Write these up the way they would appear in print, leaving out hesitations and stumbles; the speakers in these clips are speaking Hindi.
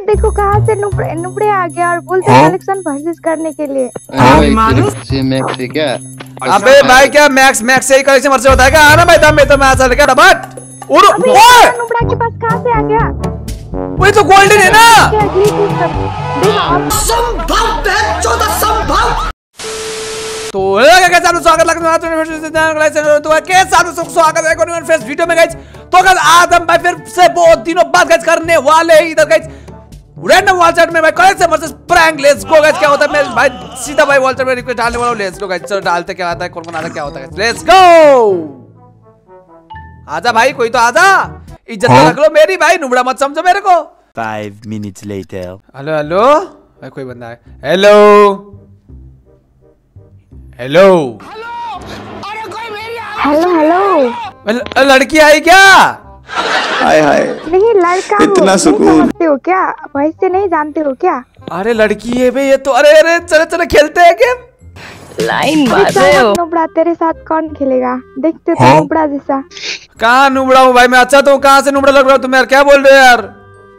देखो कहाँ से नुबड़े आ गया और बोलते कलेक्शन परचेज करने के लिए। मैक्स है क्या? अबे भाई क्या मैक्स से ही कलेक्शन परचेज होता है क्या? आना भाई दम में तो मैं आ चल क्या बट नुबड़ा के पास कहाँ से आ गया? वही तो गोल्डन है ना। तो स्वागत है वीडियो में गाइस। तो गाइस आज हम भाई फिर से बहुत दिनों बाद गाइस करने वाले हैं इधर गाइस रैंडम वॉल चैट में भाई collection versus prank. Let's go guys. क्या होता है मैं भाई सीधा भाई वॉल चैट में रिक्वेस्ट डालने वाला हूं। Let's go guys. चलो डालते क्या आता है कौन आता है क्या होता है। Let's go. आजा भाई कोई तो आजा। इज्जत रख लो मेरी भाई नुबड़ा मत समझो मेरे को। 5 minutes later। हेलो हेलो भाई कोई बंदा है। हेलो हेलो हेलो हेलो लड़की आई क्या? हाय हाय नहीं लड़का इतना सुकून जानते हो क्या? वैसे नहीं जानते हो क्या? अरे लड़की है भाई ये तो। अरे अरे चलो चलो खेलते हैं गेम। लाइन मार रहे हो। नुबड़ा तेरे साथ कौन खेलेगा? देखते तो नुबड़ा जैसा। कहाँ नुबड़ा हूँ भाई मैं? अच्छा तो कहाँ से नुबड़ा लग रहा हूँ तुम यार? क्या बोल रहे हो यार?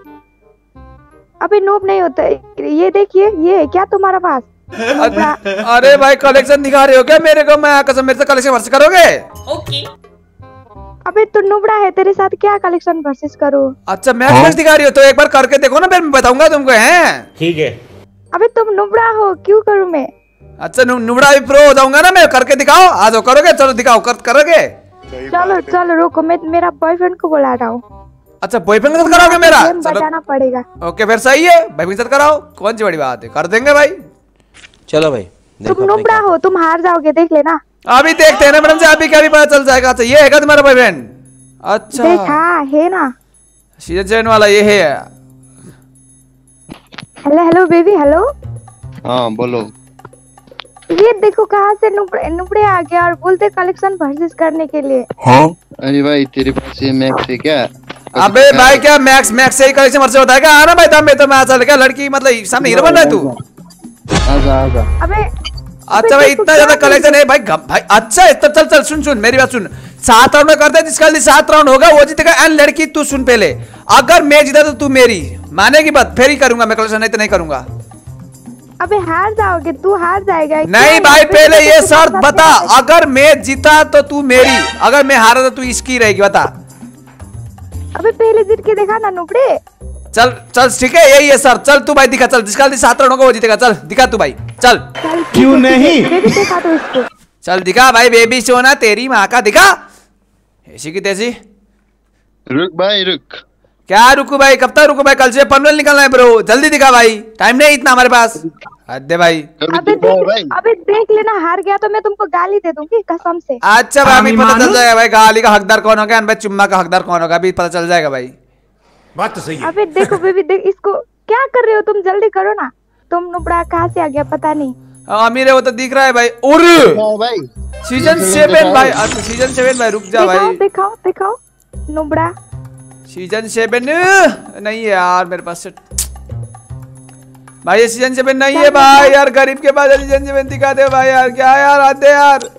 अबे नूब नहीं होता ये। देखिए ये है क्या तुम्हारा पास? अरे भाई कलेक्शन दिखा रहे हो क्या मेरे को? मैं कसम मेरे से कलेक्शन वर्सेस करोगे? ओके। अबे तू नुबड़ा है तेरे साथ क्या कलेक्शन वर्सेस करो? अच्छा मैच दिखा रही हो तो एक बार करके देखो ना फिर मैं बताऊंगा तुमको। हैं ठीक है। अबे तुम नुबड़ा हो क्यों करूँ मैं? अच्छा नुबड़ा भी प्रो हो जाऊंगा ना मैं। करके दिखाओ। आ जाओ करोगे? चलो दिखाओ करोगे? चलो चलो रुको मैं मेरा बॉयफ्रेंड को बुला रहा हूँ। अच्छा बॉयफ्रेंड के साथ कराओगे मेरा? बजाना पड़ेगा। ओके फिर सही है भाई के साथ कराओ। कौन सी बड़ी बात है कर देंगे भाई। चलो भाई तुम नुबड़ा हो तुम हार जाओगे देख लेना। अभी देखते हैं ना मैडम से। अभी क्या भी पता चल जाएगा। अच्छा ये है क्या तुम्हारा बॉयफ्रेंड? अच्छा देखा है ना सीजन 7 वाला ये है। Hello hello baby hello. हाँ बोलो। ये देखो कहाँ से नुबड़े आ गया और बोलते कलेक्शन परचेज करने के लिए। अरे भाई तेरे पास ये मैक्स है क्या? अबे भाई क्या मैक्स से ही कलेक्शन वर्सेस होता है क्या? आना भाई दम में तो मैं आ चल क्या लड़की मतलब सामने हीरो बन रहा है तू? आजा आजा। अबे अच्छा भाई इतना ज्यादा कलेक्शन है भाई भाई। अच्छा चल चल सुन मेरी बात सुन। 7 राउंड में करते हैं जिसका 7 राउंड होगा वो जीतेगा। एंड लड़की तू सुन पहले अगर मैं जीता तो तू मेरी मानेगी बात फिर ही करूंगा मैं कलेक्शन नहीं तो नहीं करूंगा। अबे हार जाओगे तू हार जाएगा। नहीं भाई पहले ये शर्त बता। अगर मैं जीता तो तू मेरी अगर मैं हारा तो तू इसकी रहेगी बता। अबे पहले जीत के देखा ना नुबड़े। चल चल ठीक है यही है सर। चल तू भाई दिखा। चल जिसका 7 राउंड होगा वो जीतेगा। चल दिखा तू भाई चल। क्यों नहीं? बेबी दिखा तो इसको। चल दिखा भाई बेबी सोना तेरी माँ का दिखा। ऐसी की तैसी। रुक भाई रुक। क्या रुकू भाई? कब तक रुकू भाई? कल से पनवेल निकलना है ब्रो। जल्दी दिखा भाई टाइम नहीं इतना हमारे पास। हद भाई। अबे देख लेना हार गया तो मैं तुमको गाली दे दूंगी कसम से। अच्छा भाई अभी पता चल जाएगा भाई गाली का हकदार कौन होगा भाई चुम्मा का हकदार कौन होगा अभी पता चल जाएगा भाई। बात तो सही है। अबे देखो बेबी देख इसको क्या कर रहे हो तुम? जल्दी करो ना। तुम नुबड़ा कहाँ से आ गया पता नहीं। अमीर है वो तो दिख रहा है भाई। और भाई सीजन 7 भाई। अच्छा सीजन 7 भाई रुक जा भाई। दिखाओ दिखाओ नुबड़ा। सीजन 7 नहीं है यार मेरे पास से भाई। ये सीजन 7 नहीं है भाई यार। गरीब के पास सीजन 7 दिखा दे भाई यार। क्या यार आते यार।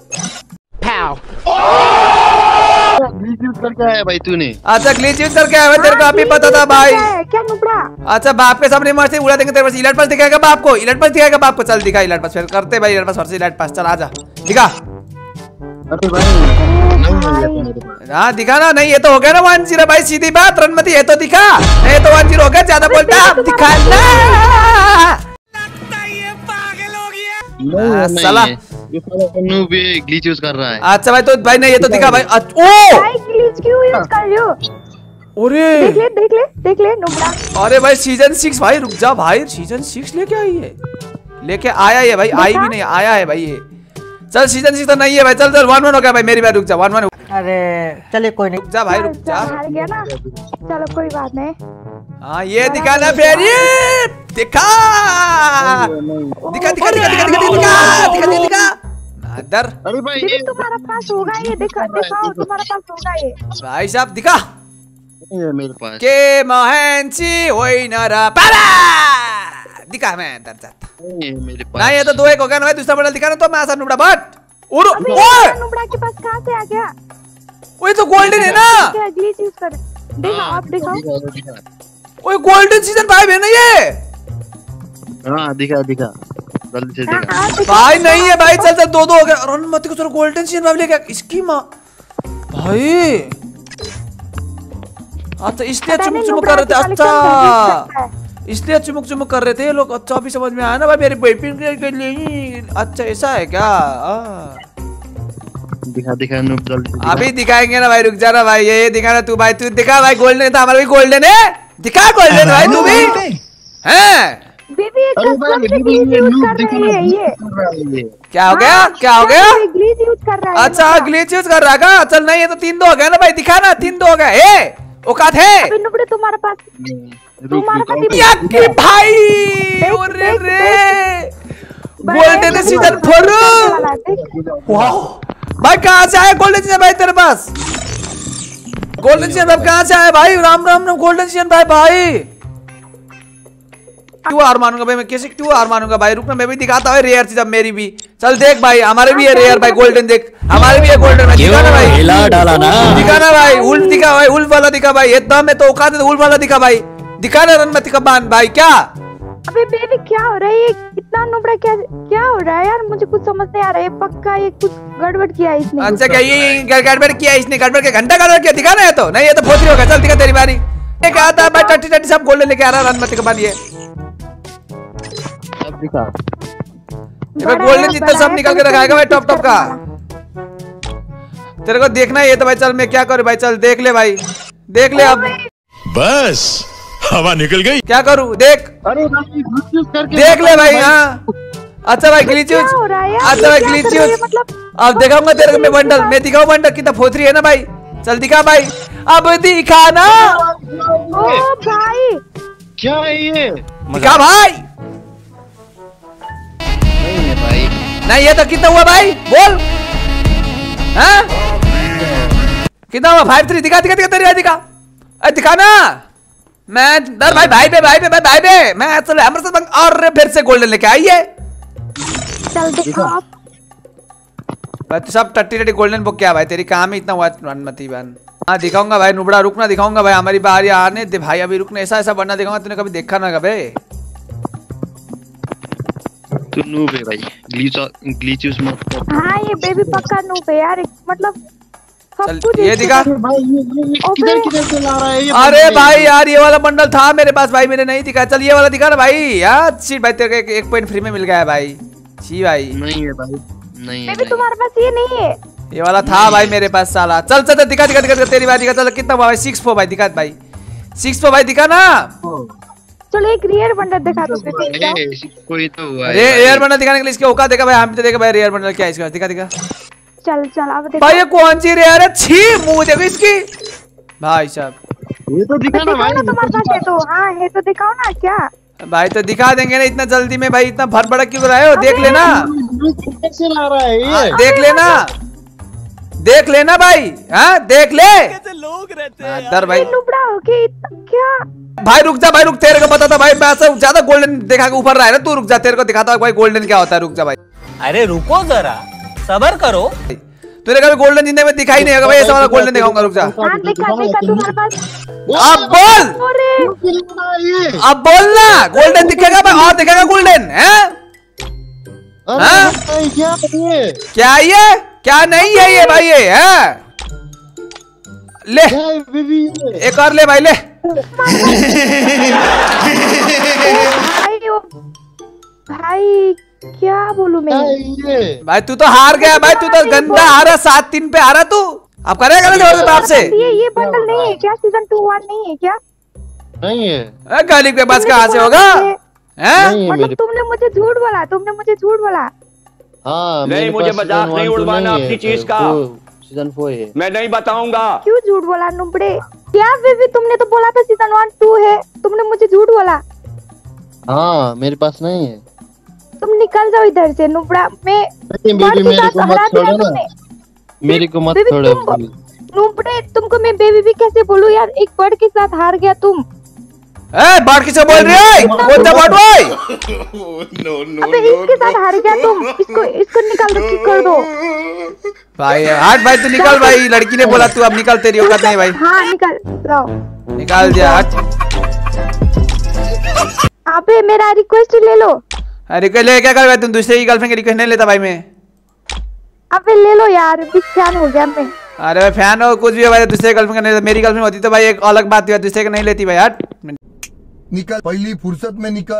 ग्लिच यूज करके आया भाई तूने? अच्छा ग्लिच यूज करके आया तेरे को अभी पता था भाई। क्या नुबड़ा? अच्छा बाप के सामने मस्ती उड़ा देंगे तेरे पास। इलाट पास दिखाएगा बाप को। इलाट पास दिखाएगा बाप को। चल दिखा इलाट पास फिर करते भाई। Elite pass versus elite pass. चल आजा दिखा। अरे भाई नहीं है मेरे पास। हाँ दिखा ना। नहीं ये तो हो गया ना 1-0 भाई। सीधी बात रनमती है तो दिखा। नहीं तो 1-0 हो गया। ज्यादा बोलता है दिखा नहीं साला ये साला नूब ये ग्लिच यूज कर रहा है। अच्छा भाई तो भाई नहीं ये तो दिखा भाई। ओ भाई ग्लिच क्यों यूज कर रहे हो? अरे देख ले नुबड़ा। अरे भाई सीजन 6 भाई रुक जा भाई। सीजन 6 लेके आई है। लेके आया है भाई। आई भी नहीं आया है भाई ये। चल सीजन 6 तो नहीं है भाई। चल चल 1-1 हो गया भाई मेरी बात। रुक जा 1-1। अरे चले कोई नहीं। रुक जा भाई रुक जा। हार गया ना चलो कोई बात नहीं। हाँ ये दिखा ना फिर ये दिखा दिखा दिखा दिखा दिखा दिखा दिखा दिखा दिखा मदर। अरे भाई बेबी तुम्हारा पास होगा ये। दिखाओ तुम्हारा पास होगा ये। भाई साहब दिखा नहीं है मेरे पास। के मोहनसी होई नरा पाला दिखा मैं अंदर जाता। नहीं है मेरे पास। नहीं ये तो 2-1 हो गया ना भाई। दूसरा बड़ा दिखा ना तो मैं आसान नुबड़ा बट और नुबड़ा के पास कहाँ से आ गया? वही तो गोल्डन है ना। क्या ग्लिच यूज कर? देखो आप दिखाओ। ओए गोल्डन सीजन 5 है ना ये? हाँ दिखा दिखा जल्दी से दिखा। भाई नहीं है भाई, चल चल दो हो गया। रणमति को तो गोल्डन सीजन 5 लेके इसकी माँ भाई। अच्छा इसलिए चुमुक चुमुक कर रहे थे। अच्छा इसलिए चुमुक चुमुक कर रहे थे ये लोग। अच्छा अभी समझ में आया ना भाई, मेरे बॉयफ्रेंड के लिए। अच्छा ऐसा है क्या? दिखा दिखा नूब जल्दी दिखा। अभी दिखाएंगे ना भाई, रुक जा ना भाई। ये दिखा ना तू भाई, तू दिखा भाई। गोल्डन था हमारा भी गोल्डन है, दिखा गोल्डन भाई तू भी हैं। बेबी अरे भाई बेबी ये नूब दिखा ये क्या हो गया? क्या हो गया? ग्लिच यूज कर रहा है। अच्छा ग्लिच यूज कर रहा है। चल नहीं, ये तो 3-2 हो गया ना भाई। दिखा ना 3-2 हो गया। ए औकात है अबे नुबड़े तुम्हारे पास याकी भाई। अरे रे गोल्डन सीजन 4 वाओ भाई। कहाँ से आया गोल्डन सीजन भाई तेरे पास? गोल्डन सीजन भाई कहाँ से आया भाई? राम राम राम गोल्डन सीजन भाई। क्यों हार मानूंगा भाई मैं? कैसे क्यों हार मानूंगा भाई? रुक ना मैं भी दिखाता हूँ रेयर चीज अब मेरी भी। चल देख भाई हमारे भी है रेयर भाई गोल्डन। देख हमारे भी है गोल्डन। दिखा ना भाई, हिला डाला ना। दिखा ना भाई। उल्फ दिखा भाई, उल्फ वाला दिखा भाई। एकदम में तो औकात है, उल्फ वाला दिखा भाई। दिखा ना रणमति का बांध भाई। क्या अबे बेबी क्या हो रहा है? ये कितना नुबड़ा क्या हो रहा है यार? मुझे कुछ समझ नहीं आ रहा है। पक्का ये कुछ गड़बड़ किया है इसने। अच्छा क्या ये गड़बड़ किया इसने? गड़बड़ के घंटा गड़बड़ किया? दिखा ना है तो नहीं, ये तो फोतरी होगा। चल दिखा तेरी बारी। एक आता है भाई टट्टी सब गोल्डन लेके आ रहा है रणमति का बांध। ये अब दिखा। गोल्डन जितना सब निकल के रखाएगा भाई टॉप टॉप का। तेरे को देखना है ये तो भाई। चल मैं क्या करूं भाई? चल देख ले भाई, देख ले अब। बस हवा निकल गई। क्या करूं देख, अरे भाई ग्लिच यूज करके देख ले भाई। हाँ अच्छा भाई ग्लिच यूज। अच्छा भाई ग्लिच यूज। अब दिखाऊंगा तेरे को मैं बंडल। मैं दिखाऊं बंडल कितना फोतरी है ना भाई। चल दिखा भाई, अब दिखा ना। ओ भाई क्या है ये? दिखा भाई। नहीं है भाई। नहीं ये तो कितना हुआ भाई बोल? हाँ कितना हुआ? 5-3। दिखा दिखा दिखा तेरी भाई दिखा। अरे दिखा ना। मैं डर भाई भाई पे मैं चल हमारे साथ। और फिर से गोल्डन लेके आई है। चल दिखा भाई तू सब टट्टी गोल्डन बुक क्या भाई? तेरी काम ही इतना हुआ रणमति बहन। हाँ दिखाऊंगा भाई नुबड़ा, रुकना दिखाऊंगा भाई। हमारी बारी आने दे भाई, अभी रुकना। ऐसा ऐसा बनना दिखाऊंगा, तूने कभी देखा ना कभी। तू नूब है भाई। ग्लिच यूज मत कर। हाँ ये बेबी पक्का नूब है यार। मतलब सब चल कुछ ये दिखा भाई ये किधर किधर से ला रहा है ये? अरे भाई यार ये वाला बंडल था मेरे पास भाई, मैंने नहीं दिखा। चल ये वाला दिखा ना भाई। यार सीट भाई तेरे को 1 पॉइंट फ्री में मिल गया है भाई। जी भाई नहीं है भाई, नहीं है बेबी भाई। तुम्हारे पास ये नहीं है। ये वाला था भाई मेरे पास साला। चल चल दिखा दिखा दिखा तेरी बात दिखा। चल कितना हुआ भाई? 6-4 भाई। दिखा भाई 6-4 भाई। दिखा ना। चलो एक रेयर बंडल दिखा दो बेबी। कोई तो हुआ है रेयर बंडल दिखाने के लिए इसके औकात देखा भाई। हम तो देखा भाई रेयर बंडल क्या है इसका। दिखा दिखा चल चल अब देखो भाई ये कौन सी रेयर है? छी मुंह देखो इसकी भाई साहब। ये तो दिखा ना भाई। तुम्हारे पास है तो। हाँ है तो दिखाओ ना। क्या भाई तो दिखा देंगे ना इतना जल्दी में भाई। इतना भर भड़क क्यों रहे हो? देख लेना, कैसे ला रहा है ये? देख लेना, देख लेना भाई। हाँ देख ले। कैसे लोग रहते हैं दर भाई। नुबड़ा हो के क्या भाई रुक जा भाई, रुक। तेरे को पता था भाई मैं ऐसा ज्यादा गोल्डन देखा के ऊपर रहा है ना। तू रुक जा, तेरे को दिखाता भाई गोल्डन क्या होता है। रुक जा भाई। अरे रुको जरा सबर करो। तूने कभी गोल्डन जिंदगी में दिखाई नहीं होगा भाई। ऐसा वाला गोल्डन दिखाऊंगा। रुक जा। हाँ दिखा तुम्हारे पास। अब बोल, अरे अब बोल ना। गोल्डन दिखेगा भाई और दिखेगा गोल्डन है। हाँ? क्या ये? क्या ये? क्या नहीं है ये भाई? ये है ले बेबी एक और ले भाई ले। भाई क्या बोलूं मैं? भाई तू तो हार गया भाई। तू तो गंदा हारा। 7-3 पे हारा तू। अब करेगा ना जोर बाप से। ये बंडल नहीं है क्या? सीजन 2-1 नहीं है क्या? नहीं है। गालिब के पास कहाँ से होगा? हैं? मतलब तुमने मुझे झूठ बोला। तुमने मुझे झूठ बोला। हाँ नहीं मुझे मजाक नहीं उड़वाना अपनी चीज का। सीजन 4 है। मैं नहीं बताऊंगा। क्यों झूठ बोला नुबड़े? क्या बेबी तुमने तो बोला था सीजन 1-2 है। तुमने मुझे झूठ बोला। हाँ मेरे पास नहीं है। तुम निकल जाओ इधर से नुबड़ा। मैं बेबी मेरे को मत छोड़ो ना। मेरे को मत छोड़ो। नुबड़े तुमको मैं बेबी भी कैसे बोलूं यार? एक बर्ड के साथ हार गया तुम। बाढ़ किसे बोल रही है? कौन सा बाढ़ भाई? अबे इसके साथ हार गया तुम। इसको निकाल दो, किक कर दो। भाई हट भाई तू निकल भाई। लड़की ने बोला तू अब निकल। तेरी औकात नहीं भाई। हाँ निकल जाओ। निकाल दिया हट। अबे मेरा रिक्वेस्ट ले लो। रिक्वेस्ट ले क्या करेगा तुम? दूसरे की गर्लफ्रेंड की रिक्वेस्ट नहीं लेता भाई मैं। अबे ले लो यार, बिग फैन हो गया मैं। अरे भाई फैन हो कुछ भी हो भाई, दूसरे गर्लफ्रेंड का नहीं लेता। मेरी गर्लफ्रेंड होती तो भाई एक अलग बात थी, दूसरे का नहीं लेती भाई यार। निकल, पहली फुर्सत में निकल।